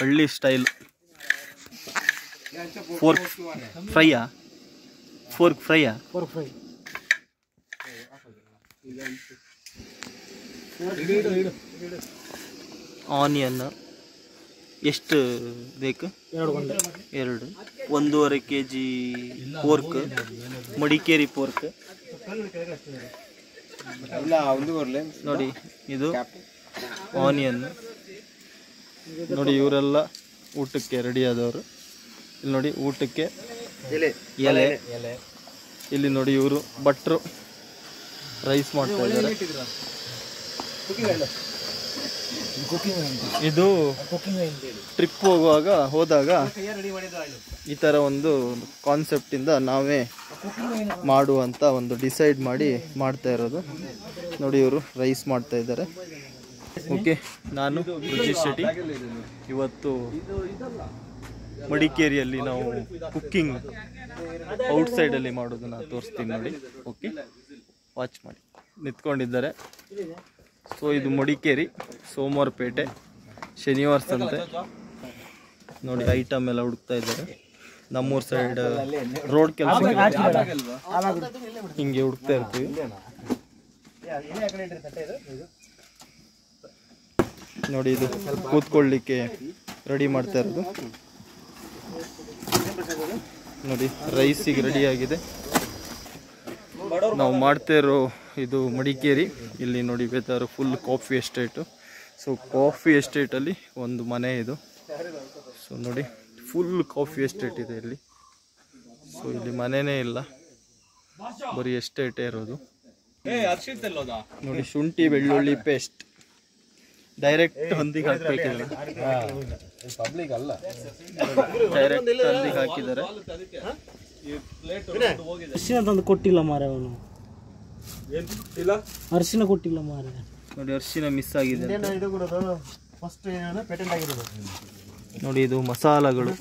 ಹಳ್ಳಿ style pork ಫ್ರೈಯಾ pork ಫ್ರೈಯಾ ಆನಿಯನ್ ಎಷ್ಟು ಬೇಕು? 2 1.5 kg ಪೋರ್ಕ್, ಮಡಿಕೇರಿ ಪೋರ್ಕ್ ನೋಡಿ. ಇದು ಆನಿಯನ್ ನೋಡಿ. ಇವರೆಲ್ಲ ಊಟಕ್ಕೆ ರೆಡಿ ಆದವರು. ಇಲ್ಲಿ ನೋಡಿ ಊಟಕ್ಕೆ ಎಲೆ. ಇಲ್ಲಿ ನೋಡಿ ಇವರು ಭಟ್ರು ರೈಸ್ ಮಾಡ್ತಾ ಇದ್ದಾರೆ. ಇದು ಟ್ರಿಪ್ ಹೋದಾಗ ಈ ಥರ ಒಂದು ಕಾನ್ಸೆಪ್ಟಿಂದ ನಾವೇ ಮಾಡುವಂಥ ಒಂದು ಡಿಸೈಡ್ ಮಾಡಿ ಮಾಡ್ತಾ ಇರೋದು. ನೋಡಿ ಇವರು ರೈಸ್ ಮಾಡ್ತಾ ಇದ್ದಾರೆ. ಓಕೆ, ನಾನು ರುಚಿಶ್ ಶೆಟ್ಟಿ. ಇವತ್ತು ಮಡಿಕೇರಿಯಲ್ಲಿ ನಾವು ಕುಕ್ಕಿಂಗ್ ಔಟ್ಸೈಡಲ್ಲಿ ಮಾಡೋದನ್ನು ತೋರಿಸ್ತೀನಿ ನೋಡಿ. ಓಕೆ, ವಾಚ್ ಮಾಡಿ. ನಿಂತ್ಕೊಂಡಿದ್ದಾರೆ. ಸೊ ಇದು ಮಡಿಕೇರಿ ಸೋಮವಾರಪೇಟೆ ಶನಿವಾರ ಸಂತೆ ನೋಡಿ. ಐಟಮ್ ಎಲ್ಲ ಹುಡುಕ್ತಾ ಇದ್ದಾರೆ. ನಮ್ಮೂರು ಸೈಡ್ ರೋಡ್ ಕೆಲಸ ಹಿಂಗೆ ಹುಡುಕ್ತಾ ಇರ್ತೀವಿ. ನೋಡಿ ಇದು ಕೂತ್ಕೊಳ್ಳಿಕ್ಕೆ ರೆಡಿ ಮಾಡ್ತಾ ಇರೋದು ನೋಡಿ. ರೈಸಿಗೆ ರೆಡಿ ಆಗಿದೆ. ನಾವು ಮಾಡ್ತಾ ಇರೋ ಇದು ಮಡಿಕೇರಿ. ಇಲ್ಲಿ ನೋಡಿ weather full coffee estate. So coffee ಎಸ್ಟೇಟಲ್ಲಿ ಒಂದು ಮನೆ ಇದು. ಸೊ ನೋಡಿ ಫುಲ್ ಕಾಫಿ ಎಸ್ಟೇಟ್ ಇದೆ ಇಲ್ಲಿ. ಸೊ ಇಲ್ಲಿ ಮನೆಯೇ ಇಲ್ಲ, ಬರೀ ಎಸ್ಟೇಟೇ ಇರೋದು ನೋಡಿ. ಶುಂಠಿ ಬೆಳ್ಳುಳ್ಳಿ ಪೇಸ್ಟ್ ಡೈರೆಕ್ಟ್ ಹಂದಿಗೆ ಹಾಕ್ಬೇಕಿಲ್ಲ, ಡೈರೆಕ್ಟ್ ಹಂದಿಗೆ ಹಾಕಿದ್ದಾರೆ. ಅರಿಶಿನ ತಂದು ಕೊಟ್ಟಿಲ್ಲ ಮಾರೆ ಅವನು. ಅರಿಶಿನ ಕೊಟ್ಟಿಲ್ಲ ಮಾರೆ ನೋಡಿ. ಅರಿಶಿನ ಮಿಸ್ ಆಗಿದೆ ನೋಡಿ. ಇದು ಮಸಾಲಗಳು,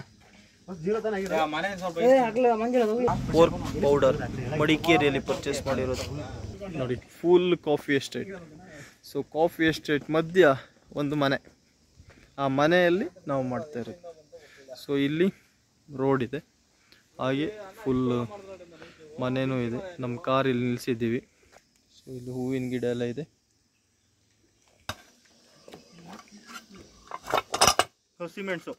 ಪೋರ್ಕ್ ಪೌಡರ್ ಮಡಿಕೇರಿಯಲ್ಲಿ ಪರ್ಚೇಸ್ ಮಾಡಿರೋದು ನೋಡಿ. Full coffee estate. So coffee estate ಮಧ್ಯ ಒಂದು ಮನೆ, ಆ ಮನೆಯಲ್ಲಿ ನಾವು ಮಾಡ್ತಾ ಇರೋದು. ಸೊ ಇಲ್ಲಿ ರೋಡ್ ಇದೆ, ಹಾಗೆ ಫುಲ್ ಮನೆಯೂ ಇದೆ. ನಮ್ಮ ಕಾರ್ ಇಲ್ಲಿ ನಿಲ್ಲಿಸಿದ್ದೀವಿ. ಸೊ ಇಲ್ಲಿ ಹೂವಿನ ಗಿಡ ಎಲ್ಲ ಇದೆ. ಹಸಿಮೆಣಸು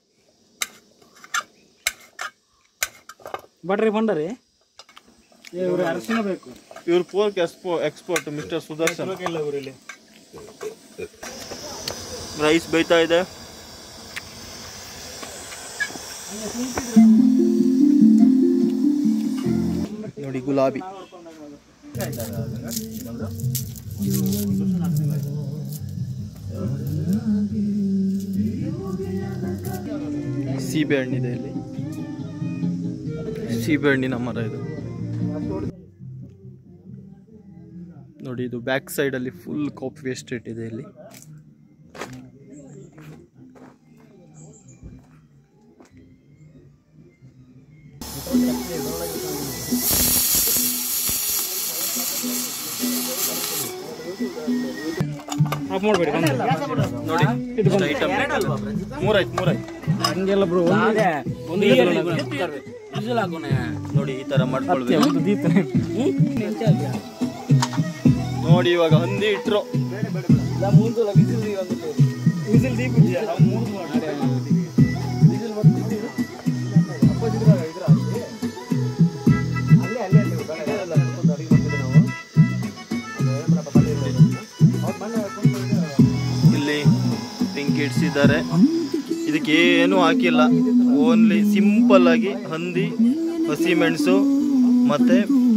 ಬಡ್ರಿ ಬಂಡರಿ. ಇವರು ಅರಿಶಿನ ಬೇಕು. ಇವ್ರು pork export mister Sudarshan. Rice ಬೇಯ್ತಾ ಇದೆ. ನೋಡಿ ಗುಲಾಬಿ. ಸೀಬೆ ಹಣ್ಣಿದೆ ಇಲ್ಲಿ. ಸೀಬೆ ಹಣ್ಣಿನ ಮರ ಇದು ನೋಡಿ. ಇದು ಬ್ಯಾಕ್ ಸೈಡ್ ಅಲ್ಲಿ ಫುಲ್ ಕಾಫಿ ಎಸ್ಟೇಟ್ ಇದೆ ಇಲ್ಲಿ. ನೋಡಿ ಐಟಮ್ ಮೂರಾಯ್ತು ಹಂಗೆಲ್ಲ ಬ್ರೋ. ನೋಡಿ ಈ ತರ ಮಾಡ್ಕೊಳ್ಬೇಕು ನೋಡಿ. ಇವಾಗ ಹಂದಿ ಇಟ್ರು ಇಲ್ಲಿ ಬೆಂಕಿ ಇಡ್ಸಿದ್ದಾರೆ. ಇದಕ್ಕೆ ಏನು ಹಾಕಿಲ್ಲ, ಓನ್ಲಿ ಸಿಂಪಲ್ ಆಗಿ ಹಂದಿ, ಹಸಿಮೆಣಸು ಮತ್ತೆ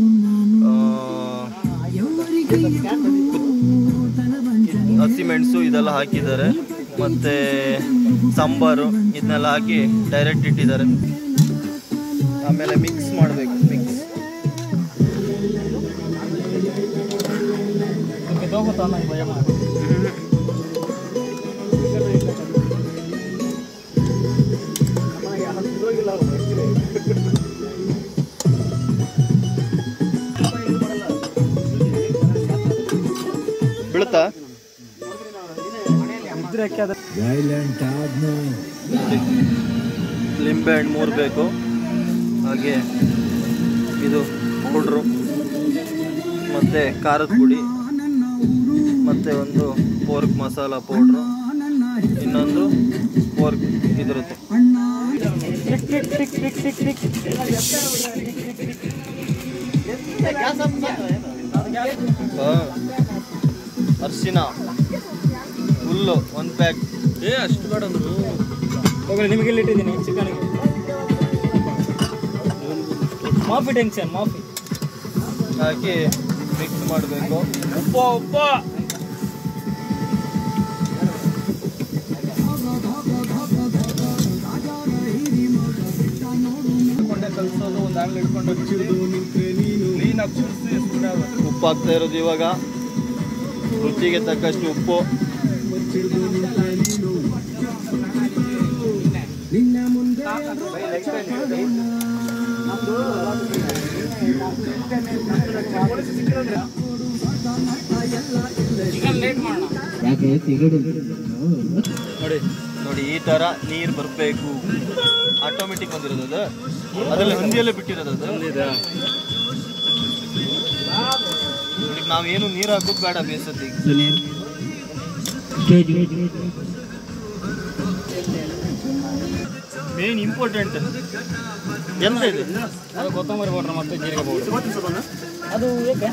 ಹಸಿಮೆಣಸು ಇದೆಲ್ಲ ಹಾಕಿದ್ದಾರೆ. ಮತ್ತೆ ಸಾಂಬಾರು ಇದನ್ನೆಲ್ಲ ಹಾಕಿ ಡೈರೆಕ್ಟ್ ಇಟ್ಟಿದ್ದಾರೆ. ಆಮೇಲೆ ಮಿಕ್ಸ್ ಮಾಡಬೇಕು. ಮಿಕ್ಸ್ ಬೀಳುತ್ತಾ ಇದ್ರೆ ಅಕ್ಕಿ ಅದ ಲಿಂಬೆ ಹಣ್ಣು 3 ಬೇಕು. ಹಾಗೆ ಇದು ಪೌಡ್ರು ಮತ್ತು ಖಾರದ ಪುಡಿ ಮತ್ತು ಒಂದು ಪೋರ್ಕ್ ಮಸಾಲ ಪೌಡ್ರು, ಇನ್ನೊಂದು ಪೋರ್ಕ್ ಇದಿರುತ್ತೆ. ಅರಿಶಿನ ಫುಲ್ಲು 1 ಪ್ಯಾಕ್. ಅಷ್ಟು ಬೇಡ ಅಂದರು. ಹೋಗಲಿ, ನಿಮಗೆ ಇಟ್ಟಿದ್ದೀನಿ ಚಿಕನ್ಗೆ. ಮಾಫಿ ಟೆನ್ಷನ್ ಮಾಫಿ ಹಾಕಿ ಮಿಕ್ಸ್ ಮಾಡಬೇಕು. ಉಪ್ಪ ಕಲಿಸೋದು ಒಂದು ಆಂಗ್ಲ ಇಟ್ಕೊಂಡು ಕ್ಲೀನಾಗಿ ಕುದಿಸಿ. ಉಪ್ಪು ಹಾಕ್ತಾ ಇರೋದು ಇವಾಗ. ರುಚಿಗೆ ತಕ್ಕಷ್ಟು ಉಪ್ಪು. ನೋಡಿ ಈ ತರ ನೀರು ಬರಬೇಕು. ಆಟೋಮೆಟಿಕ್ ಬಂದಿರೋದು ಅದು, ಅದರಲ್ಲಿ ಹಂದಿಯಲ್ಲೇ ಬಿಟ್ಟಿರೋದು ಅದು. ನೋಡಿ ನಾವೇನು ನೀರು ಹಾಕೋದು ಬೇಡ ಬೇಸತ್ತಿ. ಮೇನ್ ಇಂಪಾರ್ಟೆಂಟ್ ಎಂತ ಇದೆ? ಅದು ಕೊತ್ತಂಬರಿ ಪೌಡ್ರ್ ಮತ್ತು ಜೀರಿಗೆ ಪೌಡ್ರ್. ಅದು ಏಕೆ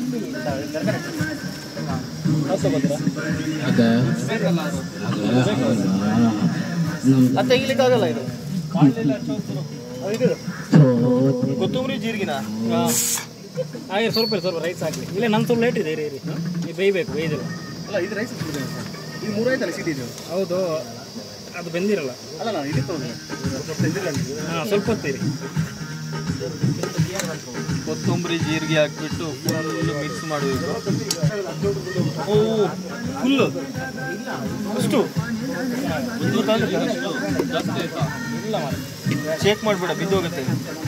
ಅದು ತೆಗಿಲಿಕ್ಕಾಗಲ್ಲ. ಇದು ಕೊತ್ತಂಬರಿ ಜೀರಿಗೆನಾ? ಹಾಗೆ ಸ್ವಲ್ಪ ರೈಸ್ ಹಾಕಿ. ಇಲ್ಲ ನನ್ನ ಸ್ವಲ್ಪ ಲೇಟ್ ಇದೆ. ಇರಿ ನೀವು ಬೇಯಬೇಕು. ಬೇಯ್ದಿಲ್ಲ ಅಲ್ಲ, ಇದು ರೈಸ್ ಇದು 3 ಆಯ್ತಲ್ಲ ಸಿಟಿ ಇದು. ಹೌದು, ಅದು ಬೆಂದಿರಲ್ಲ. ಅಲ್ಲ ಇದು ಹಾಂ, ಸ್ವಲ್ಪ ಹೊತ್ತೀರಿ. ಕೊತ್ತಂಬರಿ ಜೀರಿಗೆ ಹಾಕ್ಬಿಟ್ಟು ಫುಲ್ಲು ಮಿಕ್ಸ್ ಮಾಡಬೇಕು. ಓ ಫುಲ್ಲು ಅಷ್ಟು ಇಲ್ಲ ಮಾಡಿ ಚೆಕ್ ಮಾಡಿಬಿಡ, ಬಿದ್ದೋಗುತ್ತೆ.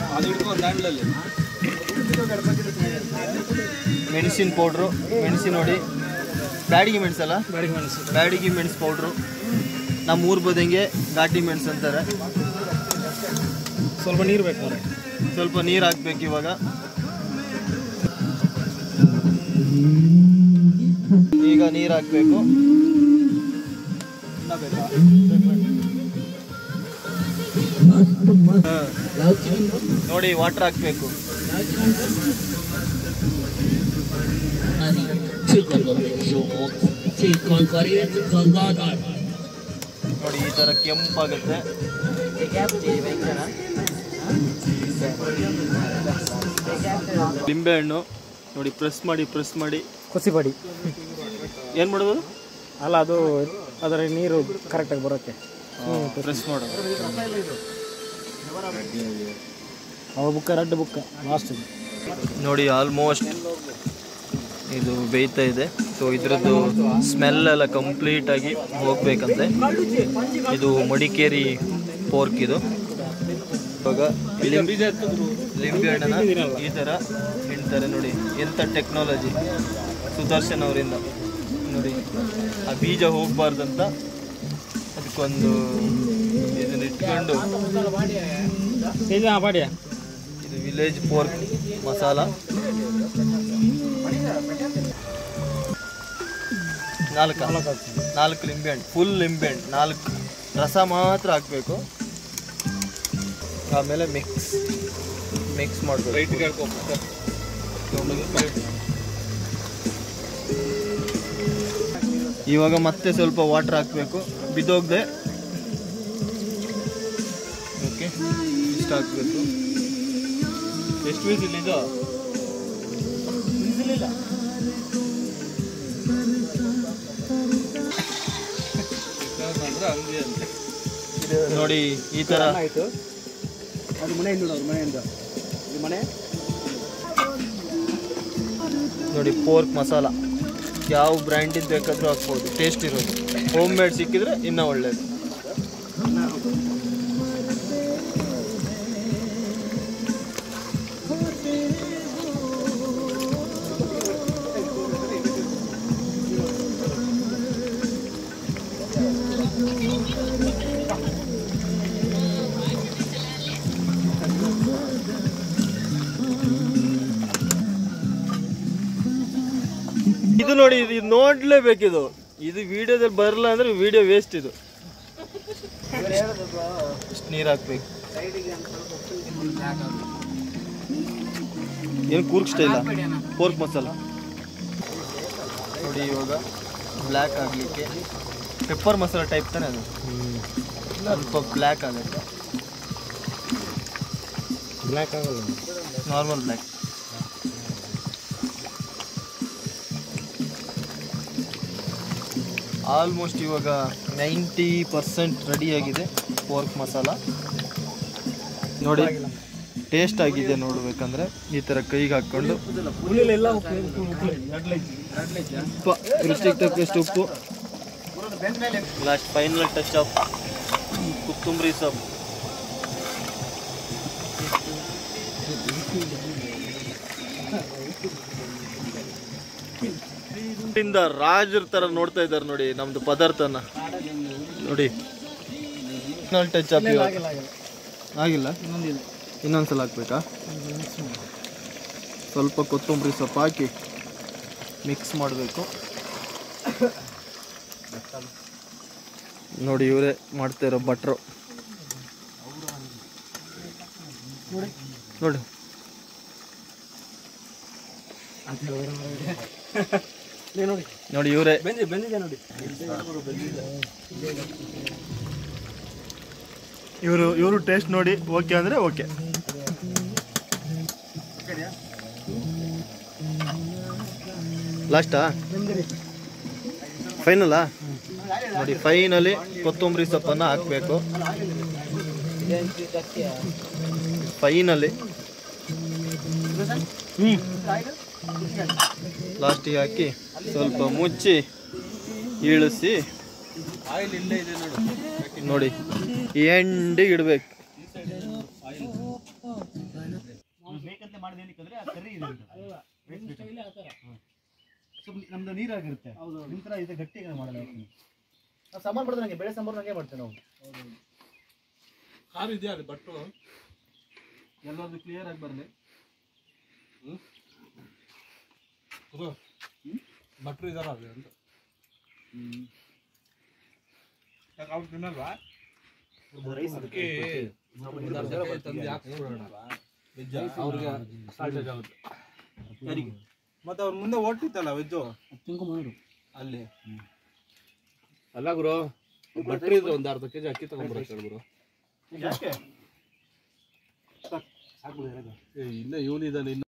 ಮೆಣಸಿನ ಪೌಡ್ರು, ಮೆಣಸಿನ ನೋಡಿ, ಬ್ಯಾಡಿಗೆ ಮೆಣಸಲ್ಲ, ಬ್ಯಾಡಿಗೆ ಮೆಣಸು ಪೌಡ್ರು. ನಮ್ಮ ಊರು ಬದಂಗೆ ಘಾಟಿ ಮೆಣಸು ಅಂತಾರೆ. ಸ್ವಲ್ಪ ನೀರು ಬೇಕು, ಸ್ವಲ್ಪ ನೀರು ಹಾಕ್ಬೇಕು ಇವಾಗ. ಈಗ ನೀರು ಹಾಕಬೇಕು. ನೋಡಿ ವಾಟರ್ ಹಾಕಬೇಕು. ನೋಡಿ ಈ ಥರ ಕೆಂಪಾಗುತ್ತೆ. ಲಿಂಬೆಹಣ್ಣು ನೋಡಿ ಪ್ರೆಸ್ ಮಾಡಿ ಕುಸಿಬಡಿ ಏನು ಮಾಡೋದು? ಅಲ್ಲ, ಅದು ಅದರ ನೀರು ಕರೆಕ್ಟಾಗಿ ಬರೋಕ್ಕೆ ಪ್ರೆಸ್ ಮಾಡೋದು. ಅವ ಬುಕ್ಕ ರೆಡ್ ಬುಕ್ಕ ಲಾಸ್ಟ್ ನೋಡಿ ಆಲ್ಮೋಸ್ಟ್ ಇದು ಬೇಯ್ತಾ ಇದೆ. ಸೊ ಇದರದ್ದು ಸ್ಮೆಲ್ ಎಲ್ಲ ಕಂಪ್ಲೀಟಾಗಿ ಹೋಗ್ಬೇಕಂತೆ. ಇದು ಮಡಿಕೇರಿ ಪೋರ್ಕ್. ಇದು ಇವಾಗ ಲಿಂಬೆ ಹಣ್ಣನ್ನ ಈ ಥರ ಹಿಂಡ್ತಾರೆ. ನೋಡಿ ಎಂಥ ಟೆಕ್ನಾಲಜಿ ಸುದರ್ಶನ್ ಅವರಿಂದ. ನೋಡಿ ಆ ಬೀಜ ಹೋಗಬಾರ್ದಂತ ಅದಕ್ಕೊಂದು ಇದನ್ನ ಇಟ್ಕೊಂಡು, ಇದು ವಿಲೇಜ್ ಪೋರ್ಕ್ ಮಸಾಲ. 4 ಲಿಂಬೆಹಣ್ಣು, ಫುಲ್ ಲಿಂಬೆಹಣ್ಣು 4 ರಸ ಮಾತ್ರ ಹಾಕಬೇಕು. ಆಮೇಲೆ ಮಿಕ್ಸ್ ಮಾಡಬೇಕು. ಇವಾಗ ಮತ್ತೆ ಸ್ವಲ್ಪ ವಾಟರ್ ಹಾಕಬೇಕು, ಬಿದ್ದೋಗದೆ. ಓಕೆ, ಇಷ್ಟು ಹಾಕಬೇಕು. ಎಷ್ಟು ವಿಸಿಲ್ ಇದು? ವಿಸಿಲಿಲ್ಲ. ನೋಡಿ ಈ ಥರ ಆಯಿತು. ಅದು ಮನೆಯಿಂದ ಅವ್ರ ಮನೆಯಿಂದ ಈ ಮನೆ ನೋಡಿ ಪೋರ್ಕ್ ಮಸಾಲ ಯಾವ ಬ್ರ್ಯಾಂಡಿದ್ದು ಬೇಕಾದರೂ ಹಾಕ್ಬೋದು, ಟೇಸ್ಟ್ ಇರೋದು. ಹೋಮ್ ಮೇಡ್ ಸಿಕ್ಕಿದ್ರೆ ಇನ್ನೂ ಒಳ್ಳೆಯದು. ಇದು ನೋಡಿ, ಇದು ನೋಡ್ಲೇಬೇಕಿದು. ಇದು ವಿಡಿಯೋದಲ್ಲಿ ಬರಲ್ಲ ಅಂದ್ರೆ ವಿಡಿಯೋ ವೇಸ್ಟ್. ಇದು ಇಷ್ಟು ನೀರು ಹಾಕ್ಬೇಕು. ಏನು ಕೂರ್ಗ್ ಸ್ಟೈಲ ಪೋರ್ಕ್ ಮಸಾಲ ನೋಡಿ. ಇವಾಗ ಬ್ಲ್ಯಾಕ್ ಆಗಲಿಕ್ಕೆ ಪೆಪ್ಪರ್ ಮಸಾಲ ಟೈಪ್ ತಾನೆ ಅದು, ಸ್ವಲ್ಪ ಬ್ಲ್ಯಾಕ್ ಆಗುತ್ತೆ. ಬ್ಲ್ಯಾಕ್ ಆಗಲ್ಲ, ನಾರ್ಮಲ್ ಬ್ಲ್ಯಾಕ್. ಆಲ್ಮೋಸ್ಟ್ ಇವಾಗ 90% ರೆಡಿಯಾಗಿದೆ ಪೋರ್ಕ್ ಮಸಾಲ. ನೋಡಿ ಟೇಸ್ಟ್ ಆಗಿದೆ ನೋಡ್ಬೇಕಂದ್ರೆ ಈ ಥರ ಕೈಗೆ ಹಾಕ್ಕೊಂಡು ರುಚಿಗೆ ತಕ್ಕಷ್ಟು ಉಪ್ಪು, ಲಾಸ್ಟ್ ಫೈನಲ್ ಟಚ್ ಆಫ್ ಕೊತ್ತಂಬರಿ ಸೊಪ್ಪು. ರಾಜರ ತರ ನೋಡ್ತಾ ಇದ್ದಾರೆ ನೋಡಿ ನಮ್ದು ಪದಾರ್ಥನ ನೋಡಿ. ಟಚ್ ಆಫ್ ಆಗಿಲ್ಲ, ಇನ್ನೊಂದ್ಸಲ ಹಾಕ್ಬೇಕಾ? ಸ್ವಲ್ಪ ಕೊತ್ತಂಬರಿ ಸೊಪ್ಪು ಹಾಕಿ ಮಿಕ್ಸ್ ಮಾಡಬೇಕು ನೋಡಿ. ಇವರೇ ಮಾಡ್ತಾ ಇರೋ ಭಟ್ರು ನೋಡಿ. ನೋಡಿ ಇವರೇ ಇವರು ಟೇಸ್ಟ್ ನೋಡಿ ಓಕೆ ಅಂದ್ರೆ ಓಕೆ. ಲಾಸ್ಟಾ ಫೈನಲ್ಲಾ ನೋಡಿ. ಫೈನಲಿ ಕೊತ್ತಂಬರಿ ಸೊಪ್ಪನ್ನು ಹಾಕಬೇಕು. ಫೈನಲಿ ಲಾಸ್ಟಿಗೆ ಹಾಕಿ ಸ್ವಲ್ಪ ಮುಚ್ಚಿ ಇಳಿಸಿ ನೋಡಿ ಎಂಡಿಗೆ ಇಡಬೇಕು. ನಮ್ದು ನೀರಾಗಿರುತ್ತೆ, ನಿಮ್ಮ ಥರ ಇದು ಗಟ್ಟಿಗೆ ಮಾಡಲ್ಲ. ನಾವು ಸಾಂಬಾರು ಮಾಡಿದ್ರೆ ನಂಗೆ ಬೇಳೆ ಸಾಂಬಾರು ನಂಗೆ ಮಾಡ್ತೇವೆ ನಾವು. ಕಾರು ಇದೆಯಾ ಅದು ಬಟ್ಟು ಎಲ್ಲರೂ ಕ್ಲಿಯರ್ ಆಗಿ ಬರಲಿ. ಭಟ್ರು ಇದಾರ ಅದು ಅಂತ ಅವ್ರು ತಿನ್ನಲ್ವಾ? ಮತ್ತೆ ಅವ್ರ ಮುಂದೆ ಓಡ್ತಿತ್ತಲ್ಲ ವೆಜ್ಜು ಅಲ್ಲಿ ಅಲ್ಲ ಗುರು. ಭಟ್ರು ಇದ್ರೆ ಒಂದು ಅರ್ಧ ಕೆಜಿ ಅಕ್ಕಿ ತಗೊಂಡ್ಬರಕ್ಕೆ ಗುರು. ಇಲ್ಲ ಇವನಿದ್ದಾನೆ.